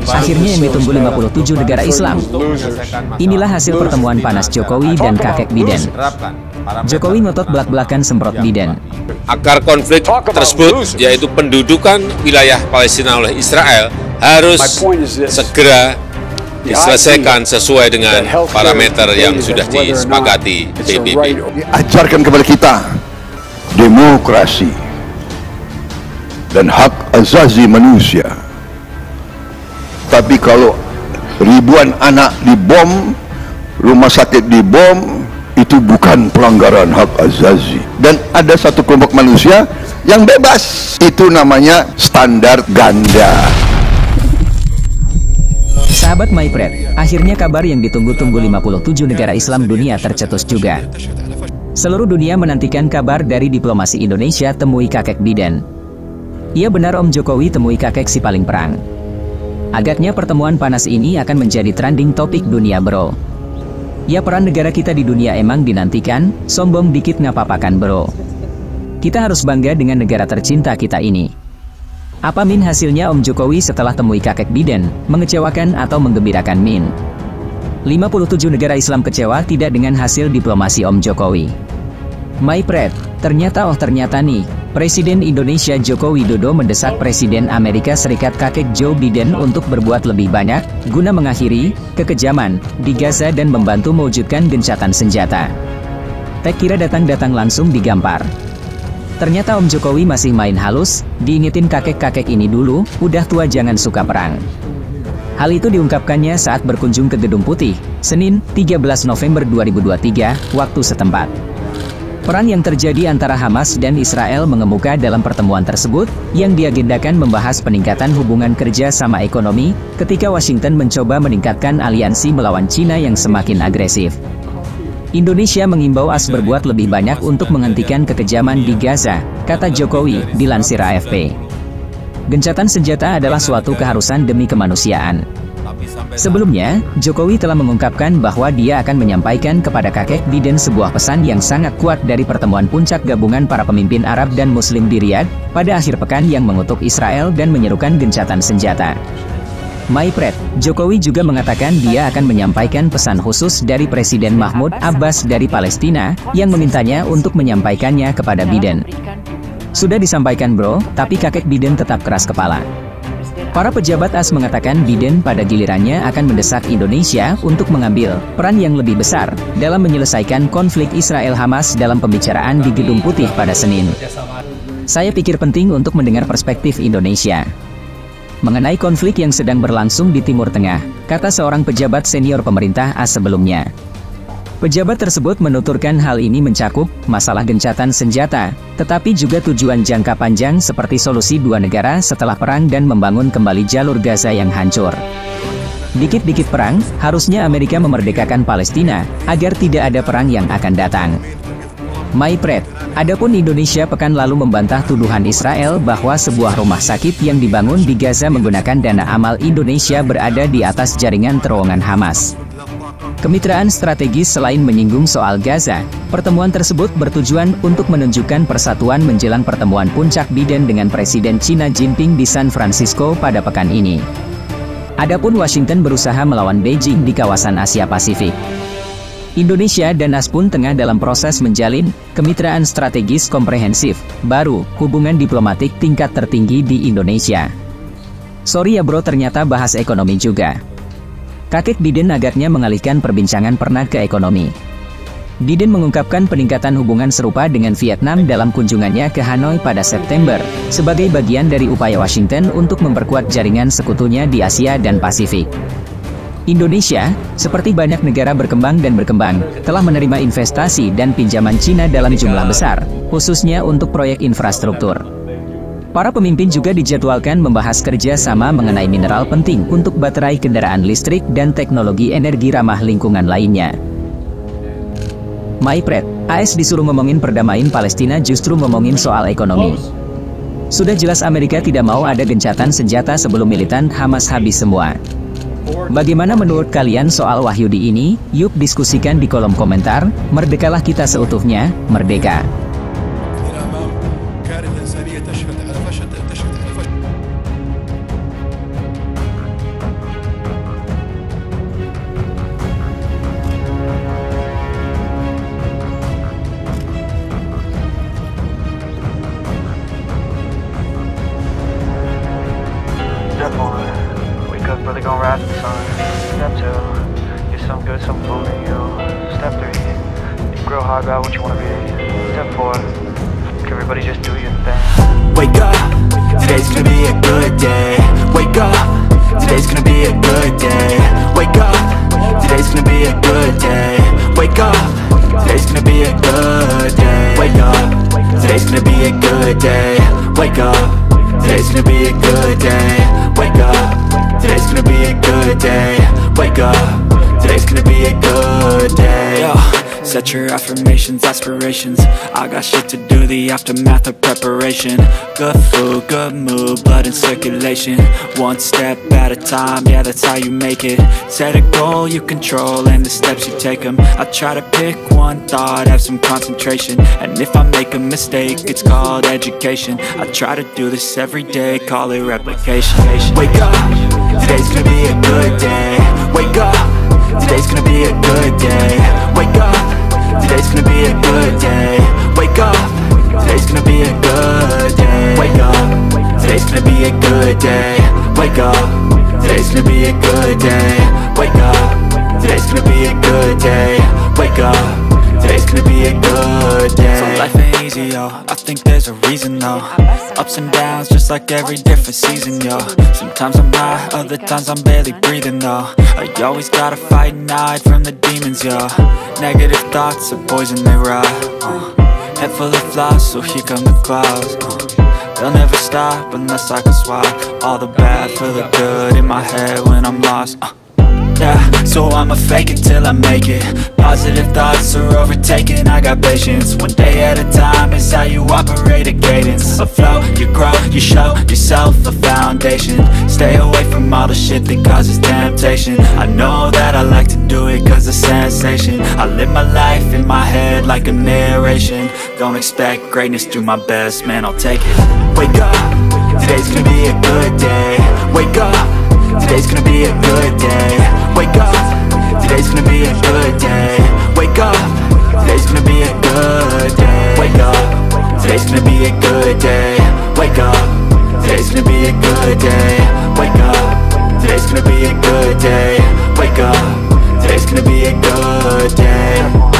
Akhirnya yang ditunggu 57 negara Islam. Inilah hasil pertemuan panas Jokowi dan kakek Biden. Jokowi ngotot belak-belakan semprot Biden. Agar konflik tersebut, yaitu pendudukan wilayah Palestina oleh Israel, harus segera diselesaikan sesuai dengan parameter yang sudah disepakati PBB. Ajarkan kepada kita demokrasi dan hak asasi manusia. Tapi kalau ribuan anak dibom, rumah sakit dibom, itu bukan pelanggaran hak asasi. Dan ada satu kelompok manusia yang bebas. Itu namanya standar ganda. Sahabat MyPred, akhirnya kabar yang ditunggu-tunggu 57 negara Islam dunia tercetus juga. Seluruh dunia menantikan kabar dari diplomasi Indonesia temui kakek Biden. Iya benar Om Jokowi temui kakek si paling perang. Agaknya pertemuan panas ini akan menjadi trending topik dunia bro. Ya peran negara kita di dunia emang dinantikan, sombong dikit ngapapakan bro. Kita harus bangga dengan negara tercinta kita ini. Apa Min hasilnya Om Jokowi setelah temui kakek Biden, mengecewakan atau menggembirakan Min? 57 negara Islam kecewa tidak dengan hasil diplomasi Om Jokowi. MyPred, ternyata nih, Presiden Indonesia Joko Widodo mendesak Presiden Amerika Serikat kakek Joe Biden untuk berbuat lebih banyak, guna mengakhiri kekejaman di Gaza dan membantu mewujudkan gencatan senjata. Tak kira datang langsung digampar. Ternyata Om Jokowi masih main halus, diingetin kakek-kakek ini dulu, udah tua jangan suka perang. Hal itu diungkapkannya saat berkunjung ke Gedung Putih, Senin, 13 November 2023, waktu setempat. Perang yang terjadi antara Hamas dan Israel mengemuka dalam pertemuan tersebut, yang diagendakan membahas peningkatan hubungan kerja sama ekonomi, ketika Washington mencoba meningkatkan aliansi melawan Cina yang semakin agresif. Indonesia mengimbau AS berbuat lebih banyak untuk menghentikan kekejaman di Gaza, kata Jokowi, dilansir AFP. Gencatan senjata adalah suatu keharusan demi kemanusiaan. Sebelumnya, Jokowi telah mengungkapkan bahwa dia akan menyampaikan kepada kakek Biden sebuah pesan yang sangat kuat dari pertemuan puncak gabungan para pemimpin Arab dan Muslim di Riyadh, pada akhir pekan yang mengutuk Israel dan menyerukan gencatan senjata. MyPred, Jokowi juga mengatakan dia akan menyampaikan pesan khusus dari Presiden Mahmud Abbas dari Palestina, yang memintanya untuk menyampaikannya kepada Biden. Sudah disampaikan bro, tapi kakek Biden tetap keras kepala. Para pejabat AS mengatakan Biden pada gilirannya akan mendesak Indonesia untuk mengambil peran yang lebih besar dalam menyelesaikan konflik Israel-Hamas dalam pembicaraan di Gedung Putih pada Senin. Saya pikir penting untuk mendengar perspektif Indonesia mengenai konflik yang sedang berlangsung di Timur Tengah, kata seorang pejabat senior pemerintah AS sebelumnya. Pejabat tersebut menuturkan hal ini mencakup masalah gencatan senjata, tetapi juga tujuan jangka panjang seperti solusi dua negara setelah perang dan membangun kembali jalur Gaza yang hancur. Dikit-dikit perang, harusnya Amerika memerdekakan Palestina, agar tidak ada perang yang akan datang. MyPred, adapun Indonesia pekan lalu membantah tuduhan Israel bahwa sebuah rumah sakit yang dibangun di Gaza menggunakan dana amal Indonesia berada di atas jaringan terowongan Hamas. Kemitraan strategis selain menyinggung soal Gaza, pertemuan tersebut bertujuan untuk menunjukkan persatuan menjelang pertemuan puncak Biden dengan Presiden Cina Jinping di San Francisco pada pekan ini. Adapun Washington berusaha melawan Beijing di kawasan Asia Pasifik. Indonesia dan AS pun tengah dalam proses menjalin kemitraan strategis komprehensif baru, hubungan diplomatik tingkat tertinggi di Indonesia. Sorry ya bro, ternyata bahas ekonomi juga. Kakek Biden agaknya mengalihkan perbincangan pernah ke ekonomi. Biden mengungkapkan peningkatan hubungan serupa dengan Vietnam dalam kunjungannya ke Hanoi pada September, sebagai bagian dari upaya Washington untuk memperkuat jaringan sekutunya di Asia dan Pasifik. Indonesia, seperti banyak negara berkembang, telah menerima investasi dan pinjaman Cina dalam jumlah besar, khususnya untuk proyek infrastruktur. Para pemimpin juga dijadwalkan membahas kerja sama mengenai mineral penting untuk baterai kendaraan listrik dan teknologi energi ramah lingkungan lainnya. MyPred, AS disuruh ngomongin perdamaian Palestina justru ngomongin soal ekonomi. Sudah jelas Amerika tidak mau ada gencatan senjata sebelum militan Hamas habis semua. Bagaimana menurut kalian soal Wahyudi ini? Yuk diskusikan di kolom komentar. Merdekalah kita seutuhnya, merdeka! up, brother, gon' rise in the sun. Step 2, get some good, some food in you. Step 3, you grow hard about what you wanna be. Step 4, everybody just do your thing. Wake up, today's gonna be a good day. Wake up, today's gonna be a good day. Wake up, today's gonna be a good day. Wake up, today's gonna be a good day. Wake up, today's gonna be a good day. Wake up, today's gonna be a good day. Wake up, today's gonna be a good day. Wake up, today's gonna be a good day. Yo, set your affirmations, aspirations. I got shit to do, the aftermath of preparation. Good food, good mood, blood in circulation. One step at a time, yeah, that's how you make it. Set a goal you control and the steps you take them. I try to pick one thought, have some concentration. And if I make a mistake, it's called education. I try to do this every day, call it replication. Wake up, today's gonna be a good day. Wake up, today's gonna be a good day. Wake up, today's gonna be a good day. Wake up, today's gonna be a good day. Wake up, today's gonna be a good day. Wake up, today's gonna be a good day. Wake up, today's gonna be a good day. Wake up, today's gonna be a good day. So life ain't easy, yo, I think there's a reason, though. Ups and downs, just like every different season, yo. Sometimes I'm high, other times I'm barely breathing, though. I always gotta fight and hide from the demons, yo. Negative thoughts are poison, they rot. Head full of flies, so here come the clouds. They'll never stop unless I can swap all the bad for the good in my head when I'm lost. Yeah, so I'ma fake it till I make it. Positive thoughts are overtaken, I got patience. One day at a time is how you operate a cadence. A flow, you grow, you show yourself a foundation. Stay away from all the shit that causes temptation. I know that I like to do it cause it's sensation. I live my life in my head like a narration. Don't expect greatness, do my best, man, I'll take it. Wake up, today's gonna be a good day. Wake up, today's gonna be a good day. Wake up, today's gonna be a good day. Wake up, today's gonna be a good day. Wake up, today's gonna be a good day. Wake up, today's gonna be a good day. Wake up, today's gonna be a good day. Wake up, today's gonna be a good day.